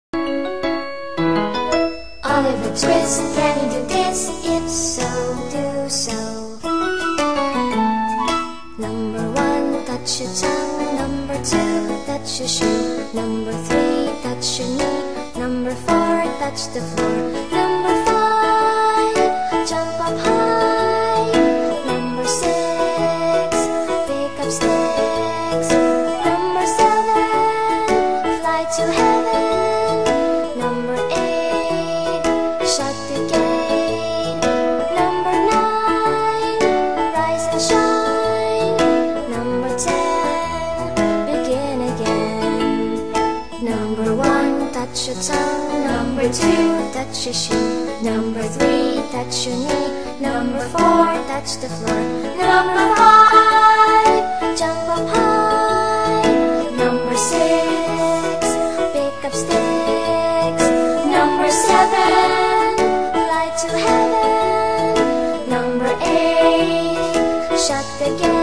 Oliver Twist, can you do this? If so, do so. Number 1, touch your tongue. Number 2, touch your shoe. Number 3, touch your knee. Number 4, touch the floor. Number 5, jump up high. Number 6, pick up sticks. Number 7, fly to heaven. Number 8, shut the gate. Number 9, rise and shine. Number 10, begin again. Number 1, touch your tongue. Number 2, touch your shoe. Number 3, touch your knee. Number 4, touch the floor. Number 5, jump up high. Number 6, pick up sticks. Number 7, fly to heaven. Number 8, shut the gate.